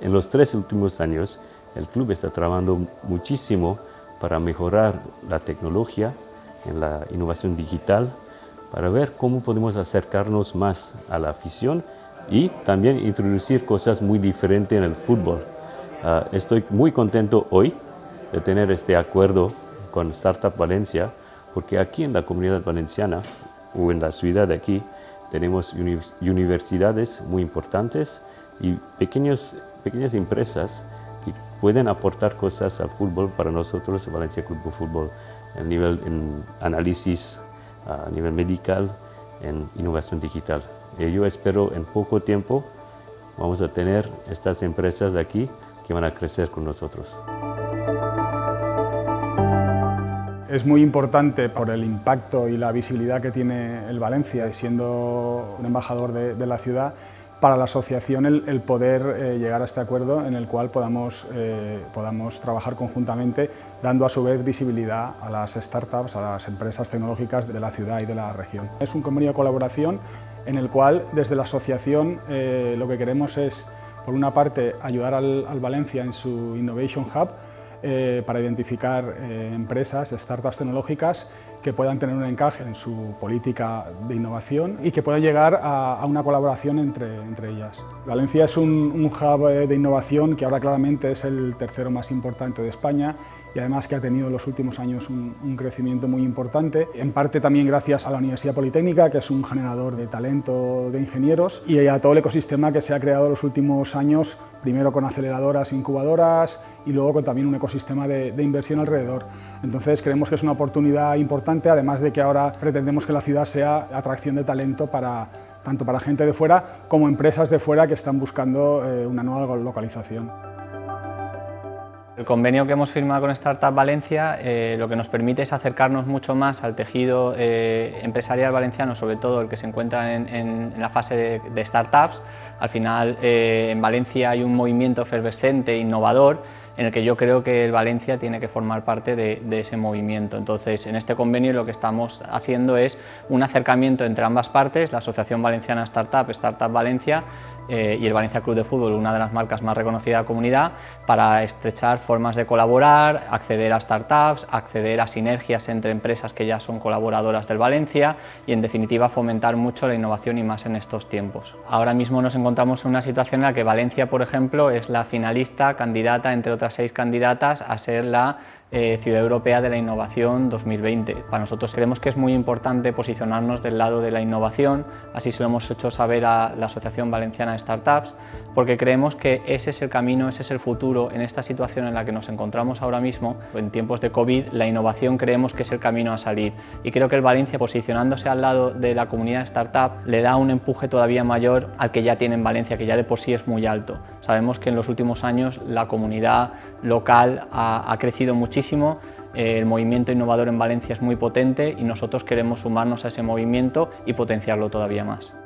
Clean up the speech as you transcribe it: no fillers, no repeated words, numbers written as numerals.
En los 3 últimos años, el club está trabajando muchísimo para mejorar la tecnología en la innovación digital, para ver cómo podemos acercarnos más a la afición y también introducir cosas muy diferentes en el fútbol. Estoy muy contento hoy de tener este acuerdo con Startup Valencia, porque aquí en la Comunidad Valenciana o en la ciudad de aquí tenemos universidades muy importantes y pequeñas empresas que pueden aportar cosas al fútbol para nosotros, Valencia Club de Fútbol, en análisis, a nivel medical, en innovación digital. Y yo espero en poco tiempo vamos a tener estas empresas de aquí que van a crecer con nosotros. Es muy importante por el impacto y la visibilidad que tiene el Valencia, siendo un embajador de la ciudad, para la asociación el poder llegar a este acuerdo en el cual podamos trabajar conjuntamente, dando a su vez visibilidad a las startups, a las empresas tecnológicas de la ciudad y de la región. Es un convenio de colaboración en el cual desde la asociación lo que queremos es, por una parte, ayudar al Valencia en su Innovation Hub, para identificar empresas, startups tecnológicas que puedan tener un encaje en su política de innovación y que puedan llegar a una colaboración entre ellas. Valencia es un hub de innovación que ahora claramente es el tercero más importante de España y además que ha tenido en los últimos años un crecimiento muy importante, en parte también gracias a la Universidad Politécnica, que es un generador de talento de ingenieros, y a todo el ecosistema que se ha creado en los últimos años, primero con aceleradoras, incubadoras y luego con también un ecosistema de inversión alrededor. Entonces creemos que es una oportunidad importante, además de que ahora pretendemos que la ciudad sea atracción de talento tanto para gente de fuera como empresas de fuera que están buscando una nueva localización. El convenio que hemos firmado con Startup Valencia lo que nos permite es acercarnos mucho más al tejido empresarial valenciano, sobre todo el que se encuentra en la fase de startups. Al final en Valencia hay un movimiento efervescente, innovador, en el que yo creo que el Valencia tiene que formar parte de ese movimiento. Entonces, en este convenio lo que estamos haciendo es un acercamiento entre ambas partes, la Asociación Valenciana Startup, Startup Valencia, y el Valencia Club de Fútbol, una de las marcas más reconocidas de la comunidad, para estrechar formas de colaborar, acceder a startups, acceder a sinergias entre empresas que ya son colaboradoras del Valencia y, en definitiva, fomentar mucho la innovación y más en estos tiempos. Ahora mismo nos encontramos en una situación en la que Valencia, por ejemplo, es la finalista, candidata, entre otras 6 candidatas, a ser la Ciudad Europea de la Innovación 2020. Para nosotros creemos que es muy importante posicionarnos del lado de la innovación, así se lo hemos hecho saber a la Asociación Valenciana de Startups, porque creemos que ese es el camino, ese es el futuro en esta situación en la que nos encontramos ahora mismo. En tiempos de COVID, la innovación creemos que es el camino a salir y creo que el Valencia, posicionándose al lado de la comunidad de startup, le da un empuje todavía mayor al que ya tiene en Valencia, que ya de por sí es muy alto. Sabemos que en los últimos años la comunidad local ha crecido muchísimo, el movimiento innovador en Valencia es muy potente y nosotros queremos sumarnos a ese movimiento y potenciarlo todavía más.